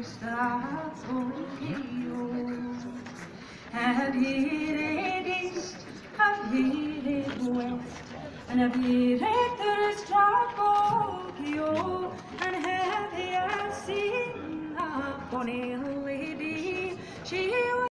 I've hit it east, I've hit it west, and I've hit it through Tokyo, and have I seen a bonny